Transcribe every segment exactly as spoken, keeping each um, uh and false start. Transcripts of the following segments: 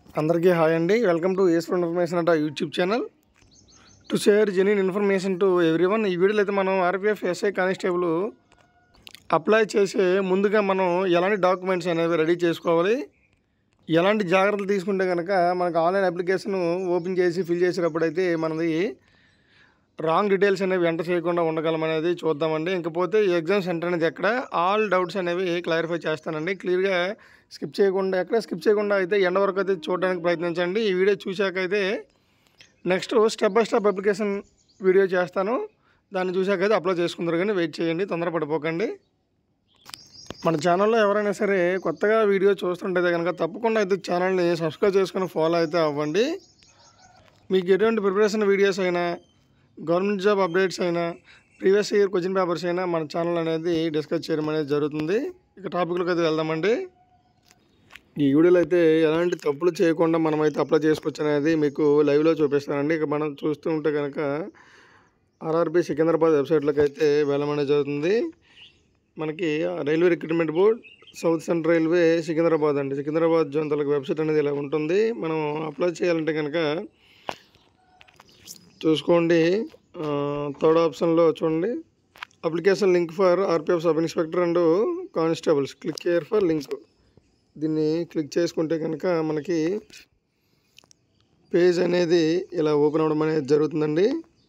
అందరికీ హాయ్ అండి. Welcome to ace information at YouTube channel to share genuine information to everyone. ఈ వీడియోలో అయితే మనం ఆర్పిఎఫ్ ఎస్ఐ కానిస్టేబుల్ అప్లై చేసే ముందుగా మనం ఎలాంటి డాక్యుమెంట్స్ అనేవి రెడీ చేసుకోవాలి, ఎలాంటి జాగ్రత్తలు తీసుకుంటే కనుక మనకు ఆన్లైన్ అప్లికేషన్ ఓపెన్ చేసి ఫిల్ చేసేటప్పుడు అయితే మనది రాంగ్ డీటెయిల్స్ అనేవి ఎంటర్ చేయకుండా ఉండగలం అనేది చూద్దామండి. ఇంకపోతే ఈ ఎగ్జామ్ సెంటర్ అనేది ఎక్కడ, ఆల్ డౌట్స్ అనేవి క్లారిఫై చేస్తానండి. క్లియర్గా స్కిప్ చేయకుండా ఎక్కడ స్కిప్ చేయకుండా అయితే ఎండ వరకు అయితే చూడడానికి ప్రయత్నించండి. ఈ వీడియో చూశాక అయితే next step by step application video చేస్తాను, దాన్ని చూశాక అయితే అప్లోడ్ చేసుకుందరు. కానీ వెయిట్ చేయండి, తొందరపడిపోకండి. మన ఛానల్లో ఎవరైనా సరే కొత్తగా వీడియో చూస్తుంటే కనుక తప్పకుండా అయితే ఛానల్ని సబ్స్క్రైబ్ చేసుకుని ఫాలో అయితే అవ్వండి. మీకు ఎటువంటి ప్రిపరేషన్ వీడియోస్ అయినా, గవర్నమెంట్ జాబ్ అప్డేట్స్ అయినా, ప్రీవియస్ ఇయర్ క్వశ్చన్ పేపర్స్ అయినా మన ఛానల్ అనేది డిస్కస్ చేయడం అనేది జరుగుతుంది. ఇక టాపిక్లోకి అయితే వెళ్దామండి. ఈ వీడియోలో అయితే ఎలాంటి తప్పులు చేయకుండా మనమైతే అప్లై చేసుకోవచ్చు అనేది మీకు లైవ్లో చూపిస్తానండి. ఇక మనం చూస్తూ ఉంటే కనుక ఆర్ఆర్బీ సికింద్రాబాద్ వెబ్సైట్లోకి అయితే వెళ్ళమనేది జరుగుతుంది. మనకి railway recruitment board south central railway Secunderabad అండి, సికింద్రాబాద్ జోన్ తలకు వెబ్సైట్ అనేది ఇలా ఉంటుంది. మనం అప్లై చేయాలంటే కనుక చూసుకోండి, థర్డ్ ఆప్షన్లో చూడండి, application link for RPF sub inspector and constables, click here for link. దీన్ని క్లిక్ చేసుకుంటే కనుక మనకి పేజ్ అనేది ఇలా ఓపెన్ అవ్వడం అనేది జరుగుతుందండి.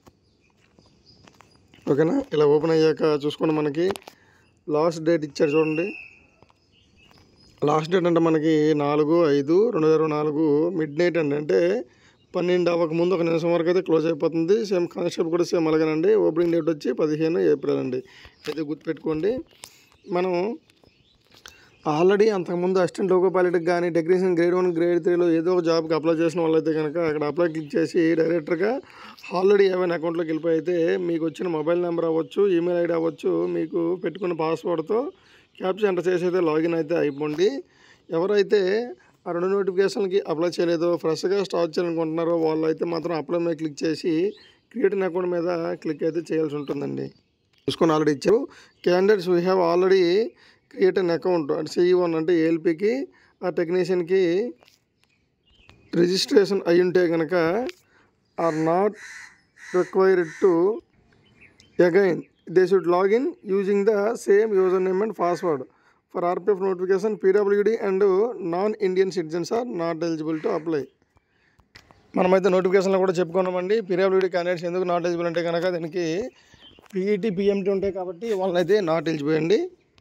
ఓకేనా, ఇలా ఓపెన్ అయ్యాక చూసుకోండి, మనకి లాస్ట్ డేట్ ఇచ్చారు చూడండి. లాస్ట్ డేట్ అంటే మనకి నాలుగు ఐదు రెండు వేల ఇరవై నాలుగు మిడ్ నైట్ అండి, అంటే పన్నెండు అవ్వక ముందు ఒక నిమిషం వరకు అయితే క్లోజ్ అయిపోతుంది. సేమ్ కానిస్టేబుల్ కూడా సేమ్ అలాగేనండి. ఓపెనింగ్ డేట్ వచ్చి పదిహేను ఏప్రిల్ అండి. అయితే గుర్తుపెట్టుకోండి, మనం ఆల్రెడీ అంతకుముందు అసిస్టెంట్ లోకో పైలట్కి కానీ టెక్నీషియన్ గ్రేడ్ వన్ గ్రేడ్ త్రీలో ఏదో ఒక జాబ్కి అప్లై చేసిన వాళ్ళైతే కనుక అక్కడ అప్లై క్లిక్ చేసి డైరెక్ట్గా ఆల్రెడీ ఏమైనా అకౌంట్లోకి వెళ్ళిపోయి అయితే మీకు వచ్చిన మొబైల్ నెంబర్ అవ్వచ్చు, ఈమెయిల్ ఐడి అవ్వచ్చు, మీకు పెట్టుకున్న పాస్వర్డ్తో క్యాప్చా ఎంటర్ చేసి అయితే లాగిన్ అయితే అయిపోండి. ఎవరైతే ఆ రెండు నోటిఫికేషన్కి అప్లై చేయలేదో, ఫ్రెష్గా స్టార్ట్ చేయాలనుకుంటున్నారో వాళ్ళు అయితే మాత్రం అప్లై మీద క్లిక్ చేసి క్రియేట్ అన్ అకౌంట్ మీద క్లిక్ అయితే చేయాల్సి ఉంటుందండి. చూసుకొని ఆల్రెడీ ఇచ్చారు. Candidates we have already create an account అంటే సిఈ వన్ అంటే ఏఎల్పికి ఆ టెక్నీషియన్కి రిజిస్ట్రేషన్ అయి ఉంటే కనుక are not required to again they should login using the same user name and password for RPF notification. PWD and non Indian citizens are not eligible to apply. మనమైతే నోటిఫికేషన్లో కూడా చెప్పుకున్నామండి, పీడబ్ల్యూడి క్యాండిడేట్స్ ఎందుకు not eligible అంటే కనుక దీనికి PET PMT ఉంటాయి కాబట్టి వాళ్ళైతే నాట్ ఎలిజిబుల్ అండి.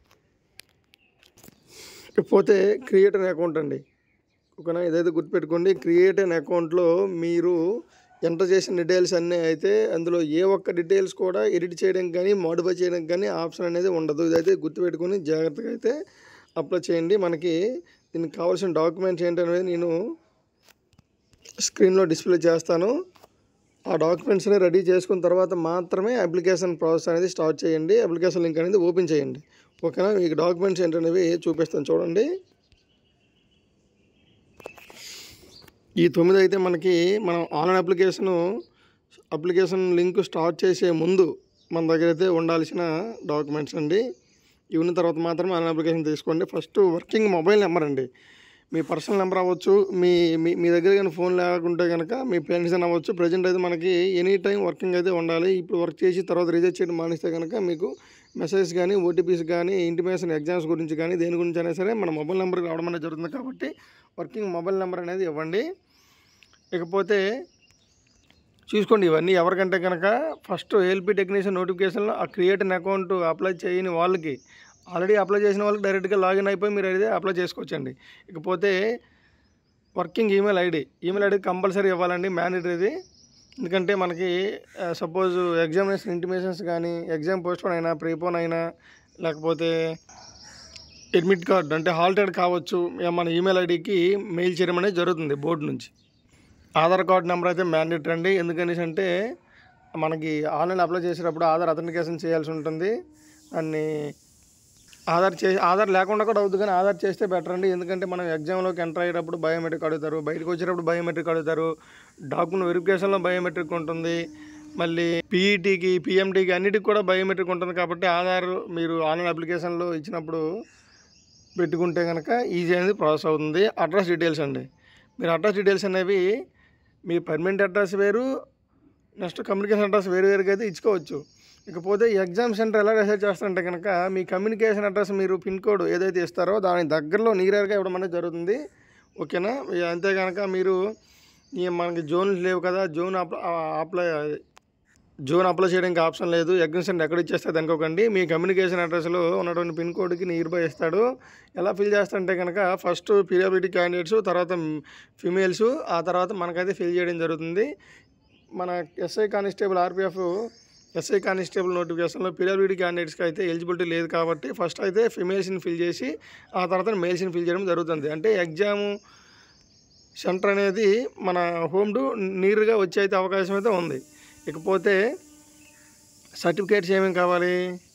ఇకపోతే క్రియేట్ అన్ అకౌంట్ అండి, ఓకేనా, ఇదైతే గుర్తుపెట్టుకోండి. క్రియేట్ అన్ అకౌంట్లో మీరు ఎంటర్ చేసిన డీటెయిల్స్ అన్నీ అయితే అందులో ఏ ఒక్క డీటెయిల్స్ కూడా ఎడిట్ చేయడానికి కానీ మోడిఫై చేయడానికి కానీ ఆప్షన్ అనేది ఉండదు. ఇదైతే గుర్తుపెట్టుకొని జాగ్రత్తగా అయితే అప్లై చేయండి. మనకి దీనికి కావాల్సిన డాక్యుమెంట్స్ ఏంటనేది నేను స్క్రీన్లో డిస్ప్లే చేస్తాను. ఆ డాక్యుమెంట్స్ని రెడీ చేసుకున్న తర్వాత మాత్రమే అప్లికేషన్ ప్రాసెస్ అనేది స్టార్ట్ చేయండి. అప్లికేషన్ లింక్ అనేది ఓపెన్ చేయండి, ఓకేనా. మీకు డాక్యుమెంట్స్ ఏంటనేవి చూపిస్తాను చూడండి. ఈ తొమ్మిది అయితే మనకి మనం online application application link start చేసే ముందు మన దగ్గర అయితే ఉండాల్సిన డాక్యుమెంట్స్ అండి. ఇవి ఉన్న తర్వాత మాత్రమే ఆన్లైన్ అప్లికేషన్ తీసుకోండి. ఫస్ట్ వర్కింగ్ మొబైల్ నెంబర్ అండి, మీ పర్సనల్ నెంబర్ అవ్వచ్చు, మీ మీ మీ దగ్గర కానీ ఫోన్ లేకుంటే కనుక మీ పేరెంట్స్ అని అవ్వచ్చు. ప్రజెంట్ అయితే మనకి ఎనీ టైం వర్కింగ్ అయితే ఉండాలి. ఇప్పుడు వర్క్ చేసి తర్వాత రిజెక్ట్ చేయడం మానేస్తే కనుక మీకు మెసేజ్ కానీ ఓటీపీస్ కానీ ఇంటిమేషన్ ఎగ్జామ్స్ గురించి కానీ దేని గురించి అయినా సరే మన మొబైల్ నెంబర్కి రావడం అనేది జరుగుతుంది. కాబట్టి వర్కింగ్ మొబైల్ నెంబర్ అనేది ఇవ్వండి. ఇకపోతే చూసుకోండి, ఇవన్నీ ఎవరికంటే కనుక ఫస్ట్ ఏఎల్పీ టెక్నీషియన్ నోటిఫికేషన్లో ఆ క్రియేట్ అన్ అకౌంట్ అప్లై చేయని వాళ్ళకి, ఆల్రెడీ అప్లై చేసిన వాళ్ళకి డైరెక్ట్గా లాగిన్ అయిపోయి మీరు అయితే అప్లై చేసుకోవచ్చండి. ఇకపోతే working email ID, email ID compulsory ఇవ్వాలండి, మ్యాండేటరీది. ఎందుకంటే మనకి సపోజ్ ఎగ్జామినేషన్ ఇంటిమేషన్స్ కానీ ఎగ్జామ్ పోస్ట్పోన్ అయినా, ప్రీపోన్ అయినా, లేకపోతే అడ్మిట్ కార్డ్ అంటే హాల్ టికెట్ కావచ్చు, మన ఈమెయిల్ ఐడికి మెయిల్ చేయడం అనేది జరుగుతుంది బోర్డు నుంచి. ఆధార్ కార్డ్ నెంబర్ అయితే మ్యాండేటరీ అండి. ఎందుకనేసి అంటే మనకి ఆన్లైన్ అప్లై చేసేటప్పుడు ఆధార్ అథెంటికేషన్ చేయాల్సి ఉంటుంది. దాన్ని ఆధార్ చే ఆధార్ లేకుండా కూడా అవుతుంది, కానీ ఆధార్ చేస్తే బెటర్ అండి. ఎందుకంటే మనం ఎగ్జామ్లోకి ఎంటర్ అయ్యేటప్పుడు బయోమెట్రిక్ అడుగుతారు, బయటకు వచ్చేటప్పుడు బయోమెట్రిక్ అడుగుతారు, డాక్యుమెంట్ వెరిఫికేషన్లో బయోమెట్రిక్ ఉంటుంది, మళ్ళీ పీఈటీకి పిఎంటీకి అన్నిటికి కూడా బయోమెట్రిక్ ఉంటుంది. కాబట్టి ఆధార్ మీరు ఆన్లైన్ అప్లికేషన్లో ఇచ్చినప్పుడు పెట్టుకుంటే కనుక ఈజీ అనేది ప్రాసెస్ అవుతుంది. అడ్రస్ డీటెయిల్స్ అండి, మీరు అడ్రస్ డీటెయిల్స్ అనేవి మీ పర్మనెంట్ అడ్రస్ వేరు, నెక్స్ట్ కమ్యూనికేషన్ అడ్రస్ వేరు వేరుగా అయితే ఇచ్చుకోవచ్చు. ఇకపోతే ఎగ్జామ్ సెంటర్ ఎలా రిసర్చ్ చేస్తారంటే కనుక మీ కమ్యూనికేషన్ అడ్రస్ మీరు పిన్ కోడ్ ఏదైతే ఇస్తారో దాని దగ్గరలో నియర్గా ఇవ్వడం అనేది జరుగుతుంది. ఓకేనా. అంతే కనుక మీరు ఈ మనకి జోన్స్ లేవు కదా, జోన్ అప్లై జోన్ అప్లై చేయడానికి ఆప్షన్ లేదు. ఎగ్జామ్ సెంటర్ ఎక్కడ ఇచ్చేస్తుంది అనుకోకండి. మీ కమ్యూనికేషన్ అడ్రస్లో ఉన్నటువంటి పిన్ కోడ్కి నియర్ బై ఇస్తాడు. ఎలా ఫిల్ చేస్తారంటే కనుక ఫస్ట్ పీడబ్ల్యూడీ క్యాండిడేట్స్, తర్వాత ఫిమేల్స్, ఆ తర్వాత మనకైతే ఫిల్ చేయడం జరుగుతుంది. మన SI constable RPF SI constable నోటిఫికేషన్లో పీడబ్ల్యూడీ క్యాండిడేట్స్కి అయితే ఎలిజిబిలిటీ లేదు కాబట్టి ఫస్ట్ అయితే ఫిమేల్స్ని ఫిల్ చేసి ఆ తర్వాత మేల్స్ని ఫిల్ చేయడం జరుగుతుంది. అంటే ఎగ్జాము సెంటర్ అనేది మన హోమ్ టు నియర్గా వచ్చే అయితే అవకాశం అయితే ఉంది. ఇకపోతే సర్టిఫికేట్స్ ఏమేమి కావాలి,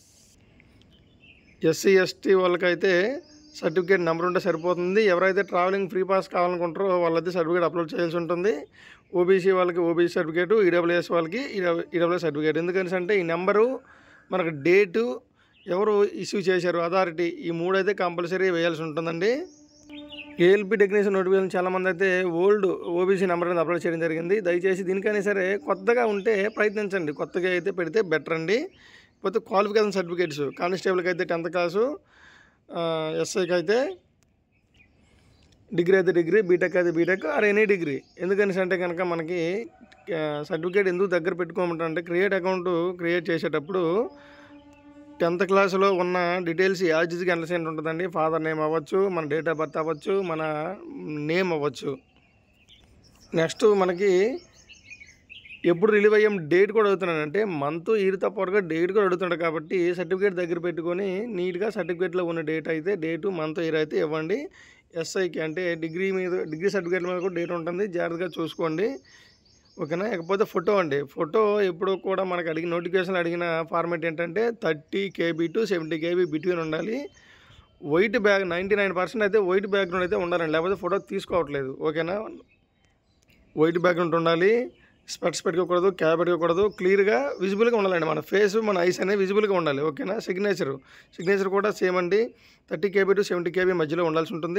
ఎస్సీ ఎస్టీ వాళ్ళకైతే సర్టిఫికేట్ నెంబర్ ఉంటే సరిపోతుంది. ఎవరైతే ట్రావెలింగ్ ఫ్రీ పాస్ కావాలనుకుంటారో వాళ్ళైతే సర్టిఫికేట్ అప్లోడ్ చేయాల్సి ఉంటుంది. ఓబీసీ వాళ్ళకి ఓబీసీ సర్టిఫికేటు, ఈడబ్ల్యూఎస్ వాళ్ళకి ఈడబ్ల్యూఎస్ సర్టిఫికేట్. ఎందుకని అంటే ఈ నెంబరు మనకు డేటు ఎవరు ఇష్యూ చేశారు అథారిటీ, ఈ మూడు అయితే కంపల్సరీ వేయాల్సి ఉంటుందండి. ఏఎల్పి టెక్నీషియన్ నోటిఫికేషన్ చాలామంది అయితే ఓల్డ్ ఓబీసీ నెంబర్ అనేది అప్లోడ్ చేయడం జరిగింది. దయచేసి దీనికైనా సరే కొత్తగా ఉంటే ప్రయత్నించండి, కొత్తగా అయితే పెడితే బెటర్ అండి. పోతే క్వాలిఫికేషన్ సర్టిఫికేట్స్ కానిస్టేబుల్కి అయితే టెన్త్ క్లాసు, ఎస్ఐకి అయితే డిగ్రీ అయితే డిగ్రీ, బీటెక్ అయితే బీటెక్ ఆర్ ఎనీ డిగ్రీ. ఎందుకని అంటే కనుక మనకి సర్టిఫికేట్ ఎందుకు దగ్గర పెట్టుకోమంటారంటే క్రియేట్ అకౌంట్ క్రియేట్ చేసేటప్పుడు టెన్త్ క్లాస్లో ఉన్న డీటెయిల్స్ యాజిజ్గా ఎంటర్సెంట్ ఉంటుందండి. ఫాదర్ నేమ్ అవ్వచ్చు, మన డేట్ ఆఫ్ బర్త్ అవ్వచ్చు, మన నేమ్ అవ్వచ్చు. నెక్స్ట్ మనకి ఎప్పుడు రిలీవ్ అయ్యాం డేట్ కూడా అడుగుతున్నాడు, అంటే మంత్ ఇయర్ తప్పగా డేట్ కూడా అడుగుతున్నాడు. కాబట్టి సర్టిఫికేట్ దగ్గర పెట్టుకొని నీట్గా సర్టిఫికేట్లో ఉన్న డేట్ అయితే డేటు మంత్ ఇయర్ అయితే ఇవ్వండి. ఎస్ఐకి అంటే డిగ్రీ మీద డిగ్రీ సర్టిఫికేట్ మీద కూడా డేట్ ఉంటుంది, జాగ్రత్తగా చూసుకోండి. ఓకేనా. ఇకపోతే ఫోటో అండి, ఫోటో ఎప్పుడు కూడా మనకు అడిగిన నోటిఫికేషన్ అడిగిన ఫార్మేట్ ఏంటంటే thirty KB to seventy KB between ఉండాలి. White bag ninety nine percent అయితే వైట్ బ్యాక్గ్రౌండ్ అయితే ఉండాలండి, లేకపోతే ఫోటో తీసుకోవట్లేదు. ఓకేనా. వైట్ బ్యాక్గ్రౌండ్ ఉండాలి, స్పెట్స్ పెట్టుకోకూడదు, క్యాబ్ పెట్టుకోకూడదు, క్లియర్గా విజిబుల్గా ఉండాలండి. మన ఫేస్ మన ఐస్ అనేది విజిబుల్గా ఉండాలి. ఓకేనా. సిగ్నేచర్ సిగ్నేచర్ కూడా సేమ్ అండి, thirty KB to seventy KB మధ్యలో ఉండాల్సి ఉంటుంది.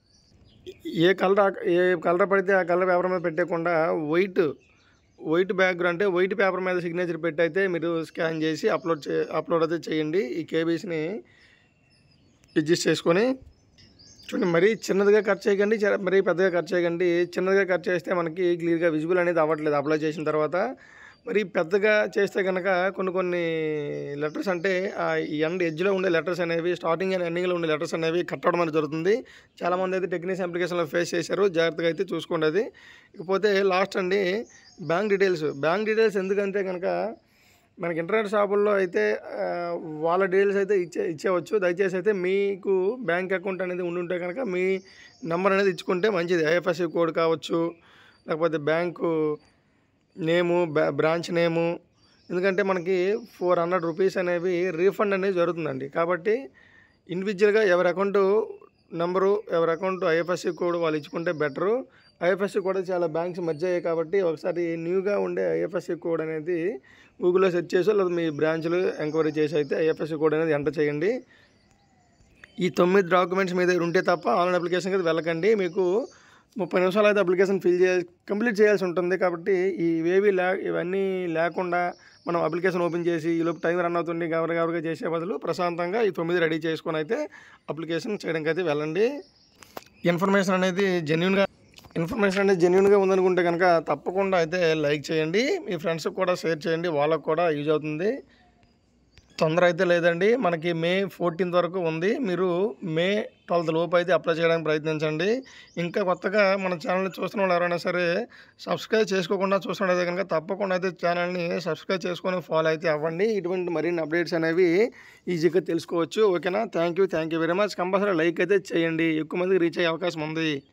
ఏ కలర్ ఏ కలర్ పడితే ఆ కలర్ పేపర్ మీద పెట్టకుండా వైట్ వైట్ బ్యాక్గ్రౌండ్ అంటే వైట్ పేపర్ మీద సిగ్నేచర్ పెట్టి అయితే మీరు స్కాన్ చేసి అప్లోడ్ చే అప్లోడ్ అయితే చేయండి. ఈ కేబీస్ని అడ్జస్ట్ చేసుకొని చూడండి. మరీ చిన్నదిగా కట్ చేయకండి, మరీ పెద్దగా కట్ చేయకండి. చిన్నదిగా కట్ చేస్తే మనకి క్లియర్గా విజిబుల్ అనేది అవ్వట్లేదు అప్లై చేసిన తర్వాత. మరి పెద్దగా చేస్తే కనుక కొన్ని కొన్ని లెటర్స్ అంటే ఈ ఎండ్ ఎడ్జ్లో ఉండే లెటర్స్ అనేవి, స్టార్టింగ్ అండ్ ఎండింగ్లో ఉండే లెటర్స్ అనేవి కట్ అవ్వడం అనేది జరుగుతుంది. చాలామంది అయితే టెక్నికల్ అప్లికేషన్లో ఫేస్ చేశారు, జాగ్రత్తగా అయితే చూసుకోండి అది. ఇకపోతే లాస్ట్ అండి బ్యాంక్ డీటెయిల్స్. బ్యాంక్ డీటెయిల్స్ ఎందుకంటే కనుక మనకి ఇంటర్నెట్ షాపుల్లో అయితే వాళ్ళ డీటెయిల్స్ అయితే ఇచ్చే ఇచ్చేవచ్చు. దయచేసి అయితే మీకు బ్యాంక్ అకౌంట్ అనేది ఉండుంటే కనుక మీ నెంబర్ అనేది ఇచ్చుకుంటే మంచిది. ఐఎఫ్ఎస్సి కోడ్ కావచ్చు, లేకపోతే బ్యాంకు నేము, బ్రా బ్రాంచ్ నేము. ఎందుకంటే మనకి ఫోర్ హండ్రెడ్ రూపీస్ అనేవి రీఫండ్ అనేది జరుగుతుందండి. కాబట్టి ఇండివిజువల్గా ఎవరి అకౌంట్ నెంబరు, ఎవరి అకౌంట్ ఐఎఫ్ఎస్సి కోడ్ వాళ్ళు ఇచ్చుకుంటే బెటరు. ఐఎఫ్ఎస్సి కూడా చాలా బ్యాంక్స్ మధ్య అయ్యాయి కాబట్టి ఒకసారి న్యూగా ఉండే ఐఎఫ్ఎస్సి కోడ్ అనేది గూగుల్లో సెర్చ్ చేసో లేదా మీ బ్రాంచ్లు ఎంక్వైరీ చేసి అయితే ఐఎఫ్ఎస్సి కోడ్ అనేది ఎంటర్ చేయండి. ఈ తొమ్మిది డాక్యుమెంట్స్ మీద ఉంటే తప్ప ఆన్లైన్ అప్లికేషన్కి అయితే వెళ్ళకండి. మీకు ముప్పై నిమిషాలు అయితే అప్లికేషన్ ఫిల్ చేయ కంప్లీట్ చేయాల్సి ఉంటుంది. కాబట్టి ఇవేవి లే ఇవన్నీ లేకుండా మనం అప్లికేషన్ ఓపెన్ చేసి ఈలోపు టైం రన్ అవుతుంది గవర్ గవర్గా చేసే బదులు ప్రశాంతంగా ఈ తొమ్మిది రెడీ చేసుకొని అయితే అప్లికేషన్ చేయడానికి అయితే వెళ్ళండి. ఇన్ఫర్మేషన్ అనేది జెన్యూన్గా ఇన్ఫర్మేషన్ అనేది జెన్యూన్గా ఉందనుకుంటే కనుక తప్పకుండా అయితే లైక్ చేయండి, మీ ఫ్రెండ్స్కి కూడా షేర్ చేయండి, వాళ్ళకు కూడా యూజ్ అవుతుంది. తొందర అయితే లేదండి, మనకి మే ఫోర్టీన్త్ వరకు ఉంది. మీరు మే ట్వెల్త్ లోపు అయితే అప్లై చేయడానికి ప్రయత్నించండి. ఇంకా కొత్తగా మన ఛానల్ని చూస్తున్న వాళ్ళు ఎవరైనా సరే సబ్స్క్రైబ్ చేసుకోకుండా చూస్తున్నట్టయితే కనుక తప్పకుండా అయితే ఛానల్ని సబ్స్క్రైబ్ చేసుకొని ఫాలో అయితే అవ్వండి. ఇటువంటి మరిన్ని అప్డేట్స్ అనేవి ఈజీగా తెలుసుకోవచ్చు. ఓకేనా. Thank you thank you very much. Compulsory like అయితే చేయండి, ఎక్కువ మందికి రీచ్ అయ్యే అవకాశం ఉంది.